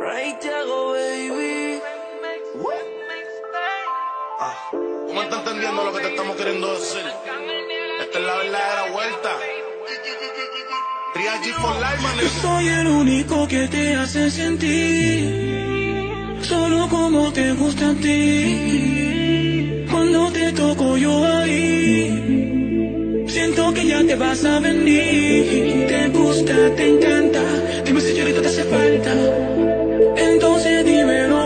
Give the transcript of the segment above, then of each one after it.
Ray Thiago, baby. ¿Cómo estás entendiendo lo que te estamos queriendo decir? Esta es la verdadera vuelta. G for life, man. Yo soy el único que te hace sentir solo como te gusta a ti. Cuando te toco yo ahí, siento que ya te vas a venir. Te gusta, te encanta, dime si ahorita te hace falta. Entonces dímelo,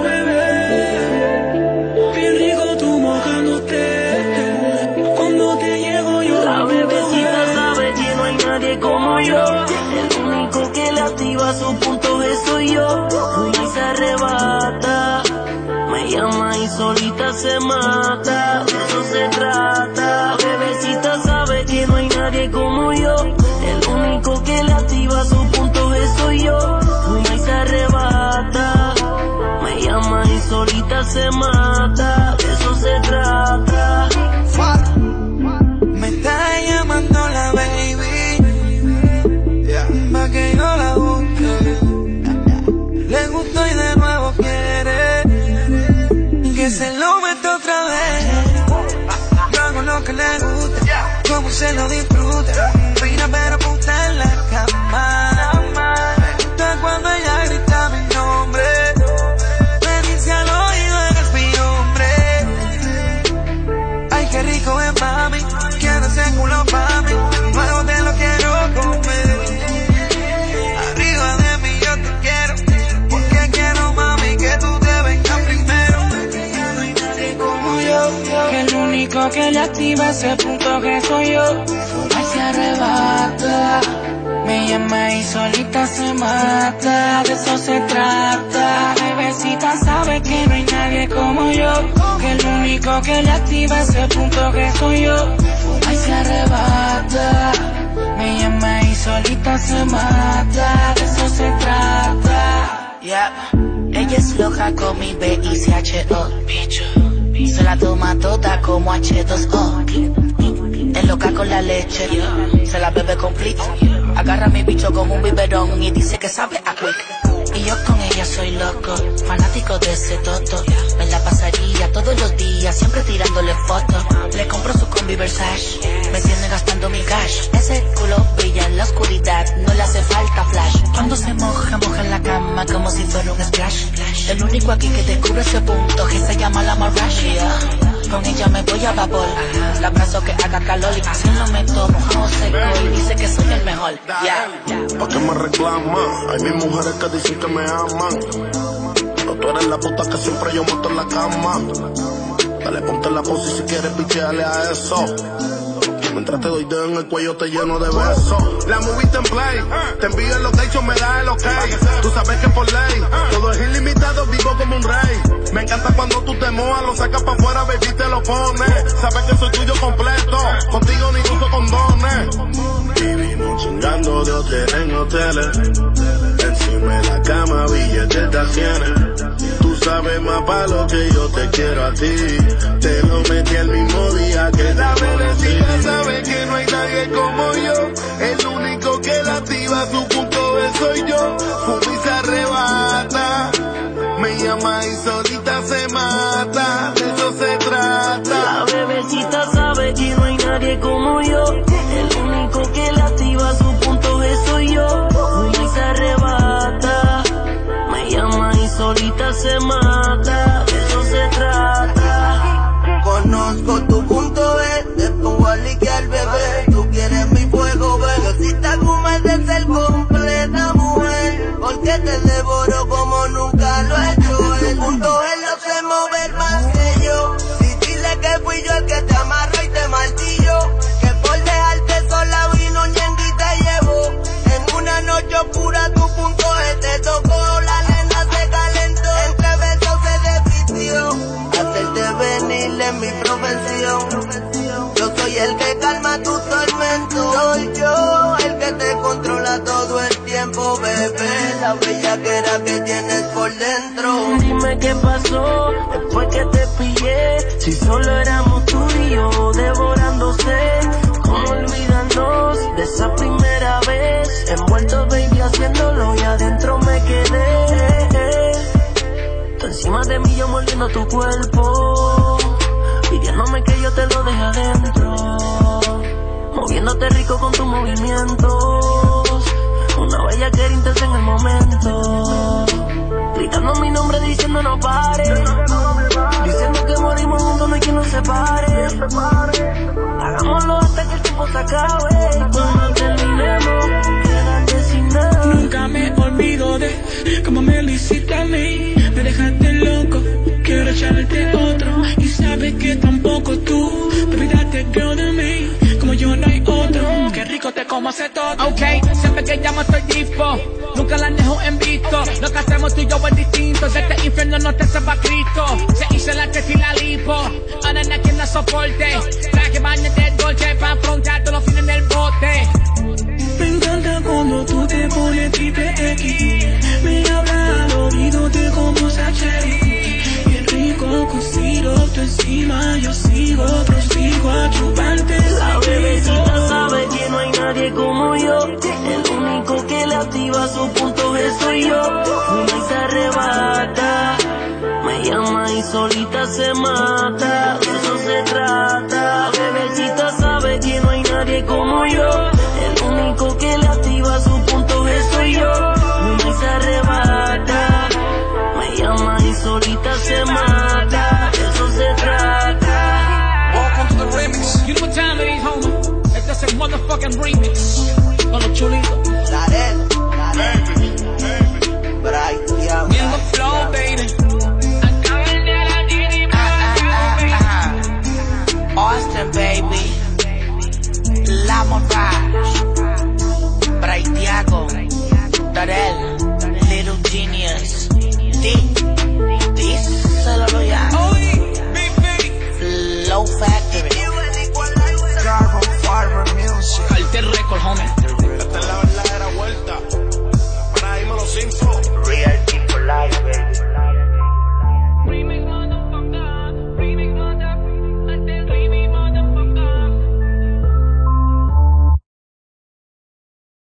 bebé. Bien rico tú mojándote. Cuando te llego yo la bebecita sabe que no hay nadie como yo. El único que le activa su punto G soy yo. Y se arrebata, me llama y solita se mata. De eso se trata. La bebecita sabe que no hay nadie como yo. El único que le activa su punto G soy yo. Y se arrebata, me llama y solita se mata. De eso se trata. Me está llamando la baby, pa' que yo la busque. Le gustó y de nuevo quiere que se lo meta otra vez. Yo hago lo que le gusta, como se lo disfruta. Fina pero puta en la cama. Me gusta cuando ella grita mi nombre. Me dice al oído eres mi hombre. Ay, qué rico es, mami. Quiero ese culo pa' mí, luego te lo quiero comer. Arriba de mí yo te quiero, porque quiero, mami, que tú te vengas primero. No hay nadie como yo, que el único que le activa ese punto que soy yo. Fuma y se arrebata, me llama y solita se mata. De eso se trata. Bebecita sabe que no hay nadie como yo, que el único que le activa ese punto que soy yo. Fuma y se arrebata, me llama y solita se mata. De eso se trata. Ella es loca con mi B-I-C-H-O. Se la toma toda como H2O. Es loca con la leche, se la bebe complete. Agarra a mi bicho como un biberón y dice que sabe a quick. Y yo con ella soy loco, fanático de ese toto. Me la pasaría todos los días, siempre tirándole fotos. Le compro su combi Versace, me tiene gastando mi cash. Ese culo brilla en la oscuridad, no le hace falta flash. Cuando se moja, moja en la cama como si fuera un splash. El único aquí que descubre ese punto que se llama la Marashi. Con ella me voy a vapor, la abrazo que haga calor y así lo meto mojado seco y dice que soy el mejor. ¿Pa' qué me reclama? Hay mis mujeres que dicen que me aman, pero tú eres la puta que siempre yo monto en la cama. Dale, ponte la pose si quieres pichearle a eso. Mientras te doy dedo en el cuello te lleno de besos. La movie en play, te envío el location, me da el ok. Tú sabes que por ley, todo es ilimitado, vivo como un rey. Me encanta cuando tú te mojas, lo sacas pa' afuera, baby, te lo pones. Sabes que soy tuyo completo, contigo ni uso condones. Vivimos chingando de hotel en hoteles, encima de la cama, billetes de cienes. Tú sabes más pa' lo que yo te quiero a ti. Te lo metí el mismo día que la bebecita sabe que no hay nadie como yo. El único que la activa su punto B soy yo. Fuma y se arrebata, me llama y solita se mata. De eso se trata. La bebecita sabe que no hay nadie como yo. El único que le activa su punto G soy yo. Y se arrebata, me llama y solita se mata. De eso se trata. Conozco tu punto B, te pongo a liquear, bebé. Tú quieres mi fuego, bebé. Yo si te comes de ser completa, mujer, porque te devoro como nunca lo he hecho. El punto G lo sé mover más que yo. Si dile que fui yo el que te amarro y te martillo, que por dejarte sola vino ñengui y te llevó. En una noche oscura tu punto G te tocó. La nena se calentó, entre besos se desvistió. Hacerte venir es mi profesión. Yo soy el que calma tu tormento. Soy yo el que te controla todo el tiempo, bebé. La bellaquera que tienes por dentro. Dime qué pasó después que te pillé. Si solo éramos tú y yo devorándose. ¿Cómo olvidarnos de esa primera vez? Envuelto, baby, haciéndolo y adentro me quedé. de mí yo mordiendo tu cuerpo, pidiéndome que yo te lo deje adentro, moviéndote rico con tus movimientos, una bellaquera intensa en el momento, gritando mi nombre diciendo no pare, diciendo que morimos juntos, no hay quien nos separe, hagámoslo hasta que el tiempo se acabe, y cuando terminemos, quédate sin nada. Nunca me olvido de cómo me lo hiciste a mí, me dejaste loco, quiero echarte otro, y sabes que tampoco tú te olvidaste, girl, de mí, como yo no hay otro, qué rico te como hace todo. Ok, siempre que llamo estoy dispo, nunca la dejo en visto, lo que hacemos tú y yo es distinto, de este infierno no te sepa Cristo, se hizo la teta y la lipo, ahora no hay quien la soporte, traje baño de dolce pa' afrontar todos los fines del bote. Me encanta cuando tú te pones triple X, me habla al oído, te como Sacheri, bien rico cocido, tú encima, yo sigo, prosigo a chuparte. La bebecita sabe que no hay nadie como yo, el único que le activa su punto G soy yo, fuma y se arrebata, me llama y solita se mata, de eso se trata. La bebecita sabe que no hay nadie como yo, el único que le activa su punto G soy yo, fuma y se arrebata, me llama y solita se mata, de eso se trata. Welcome to the remix. You know what time it is, homie? It's just a motherfucking remix.